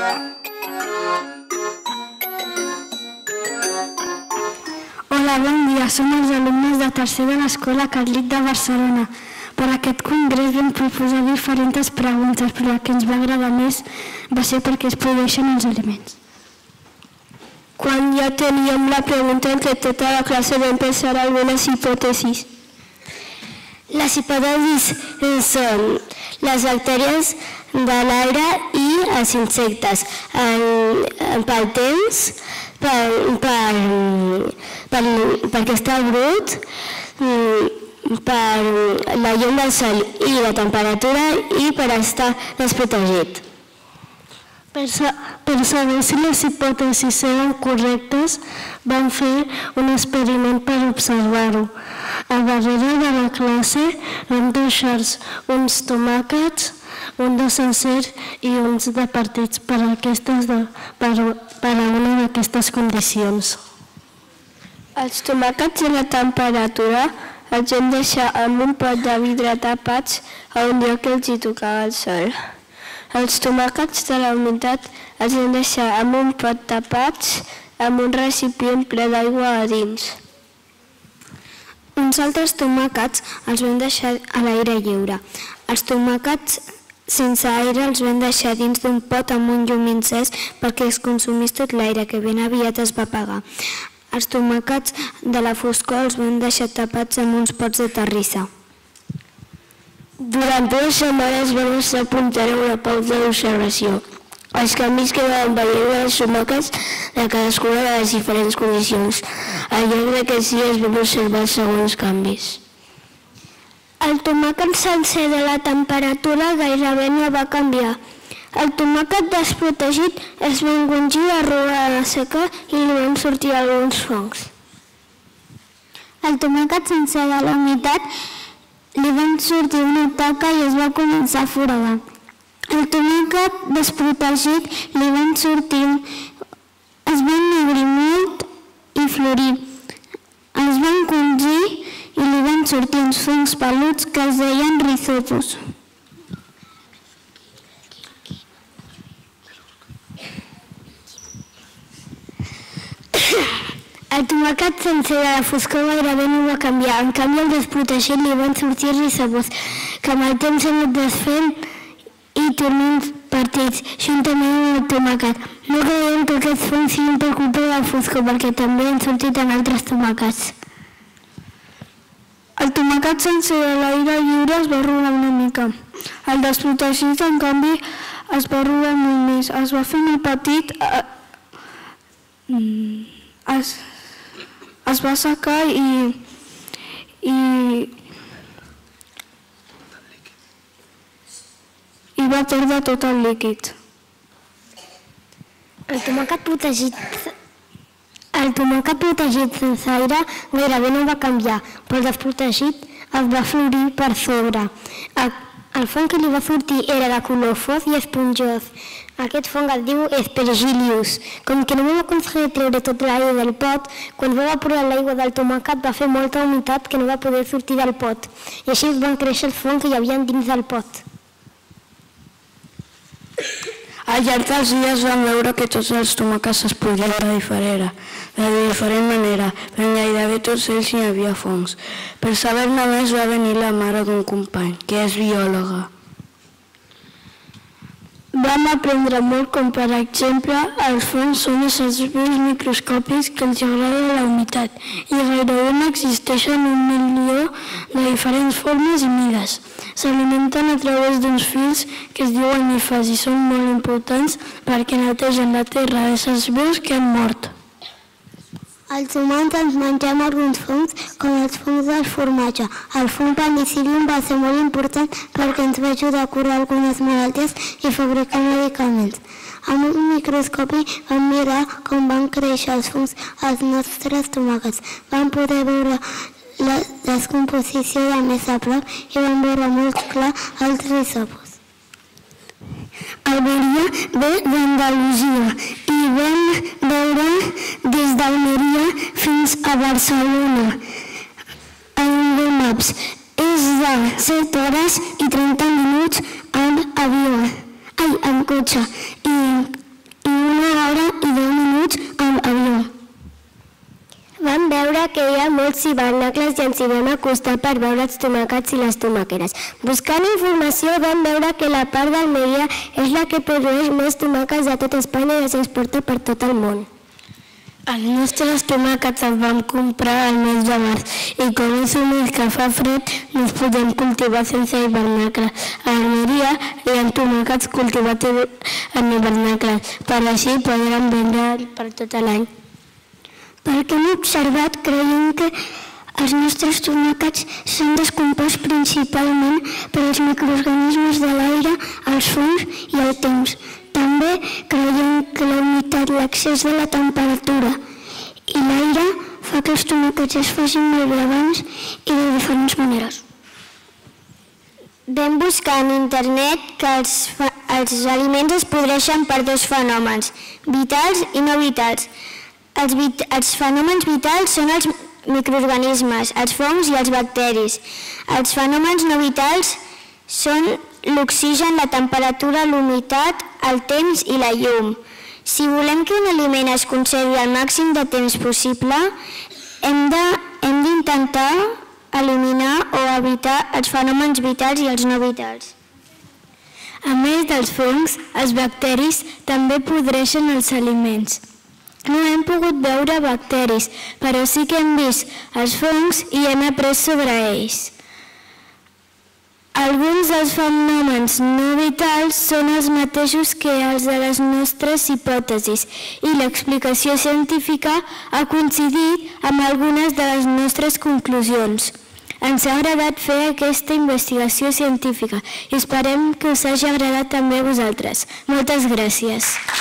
Hola, bon dia. Som els alumnes de tercer de l'Escola Carlit de Barcelona. Per aquest congrés vam proposar diferents preguntes, però la que ens va agradar més va ser perquè es produeixen els aliments. Quan ja teníem la pregunta entre tota la classe vam pensar algunes hipòtesis. Les hipòtesis són les bactèries de l'aire i els insectes. Pel temps, perquè està brut, per la llum del sol i la temperatura i per estar desprotegit. Per saber si les hipòtesis eren correctes, vam fer un experiment per observar-ho. Al darrere de la classe vam deixar uns tomàquets, un de sencer i uns de partits per a una d'aquestes condicions. Els tomàquets i la temperatura els hem deixat en un pot de vidre tapats a un lloc que els hi tocava el sol. Els tomàquets de la humitat els hem deixat en un pot tapats amb un recipient ple d'aigua a dins. Uns altres tomàquets els vam deixar a l'aire lliure. Els tomàquets sense aire els vam deixar dins d'un pot amb un llum encès perquè es consumís tot l'aire, que ben aviat es va apagar. Els tomàquets de la foscor els vam deixar tapats amb uns pots de terrissa. Durant 2 setmanes vam estar apuntant a una pausa d'observació. Els canvis que vam veure de les tomàquets de cadascuna de les diferents condicions. Al llarg d'aquests dies vam observar els següents canvis. El tomàquet sencer de la temperatura gairebé no va canviar. El tomàquet desprotegit es va engongir a robar a la seca i li van sortir alguns fongs. El tomàquet sencer de la humitat li van sortir una taca i es va començar a foradar. El tomàquet desprotegit li van sortir, es va ennegrir molt i florir. Es va encongir i li van sortir uns fongs peluts que es deien rizopos. El tomàquet sencer de la foscor gairebé no va canviar. En canvi, al desprotegit li van sortir rizopos, que amb el temps s'han anat desfent i tornen partits, juntament amb el tomàquet. No creiem que aquests fongs siguin per culpa de la foscor, perquè també han sortit en altres tomàquets. El tomàquet sencer de l'aire lliure es va arrugar una mica. El desprotegit, en canvi, es va arrugar molt més. Es va fer molt petit, es va assecar i va perdre tot el líquid. El tomàquet protegit sense aire gairebé no va canviar, però el desprotegit es va florir per sobre. El fong que li va sortir era de color fos i esponjós. Aquest fong es diu Aspergillus. Com que no va aconseguir treure tot l'aigua del pot, quan va evaporar l'aigua del tomàquet va fer molta humitat que no va poder sortir del pot. I així van créixer els fongs que hi havia dins del pot. Al llarg dels dies vam veure que tots els tomàquets es podien de diferent manera, però gairebé tots ells hi havia fongs. Per saber-ne més va venir la mare d'un company, que és biòloga. Vam aprendre molt com, per exemple, els fongs són éssers vius microscòpics que els agrada la humitat i gairebé n'existeixen 1 milió de diferents formes i mides. S'alimenten a través d'uns fils que es diuen hifes i són molt importants perquè netegen la terra d'éssers vius que han mort. Els humans ens mengem alguns fongs, com els fongs del formatge. El fong penicil·lium va ser molt important perquè ens va ajudar a curar algunes malalties i fabricar medicaments. Amb un microscopi vam mirar com van créixer els fongs als nostres tomàquets. Vam poder veure la descomposició de més a prop i vam veure molt clar els rizopos. El Maria ve d'Andalusia i vam veure des d'Almeria fins a Barcelona en Google Maps. És de 7 hores i 30 minuts en avió, en cotxe, i veure que hi ha molts hivernacles i ens hi vam acostar per veure els tomàquets i les tomaqueres. Buscant informació vam veure que la part d'Almeria és la que produeix més tomàquets de tot Espanya i els exporta per tot el món. Els nostres tomàquets els vam comprar al mes de març i com és un mes que fa fred no els podem cultivar sense hivernacle. A Almeria hi ha tomàquets cultivats en hivernacle, per així podran vendre per tot l'any. Pel que hem observat, creiem que els nostres tomàquets s'han descompost principalment per als microorganismes de l'aire, els fongs i el temps. També creiem que la humitat, l'excés de la temperatura i l'aire fa que els tomàquets es facin molt grans i de diferents maneres. Vam buscar en internet que els aliments es podreixen per dos fenòmens, vitals i no vitals. Els fenòmens vitals són els microorganismes, els fongs i els bacteris. Els fenòmens no vitals són l'oxigen, la temperatura, l'humitat, el temps i la llum. Si volem que un aliment es conservi el màxim de temps possible, hem d'intentar eliminar o evitar els fenòmens vitals i els no vitals. A més dels fongs, els bacteris també podreixen els aliments. No hem pogut veure bacteris, però sí que hem vist els fongs i hem après sobre ells. Alguns dels fenòmens no vitals són els mateixos que els de les nostres hipòtesis i l'explicació científica ha coincidit amb algunes de les nostres conclusions. Ens ha agradat fer aquesta investigació científica i esperem que us hagi agradat també a vosaltres. Moltes gràcies.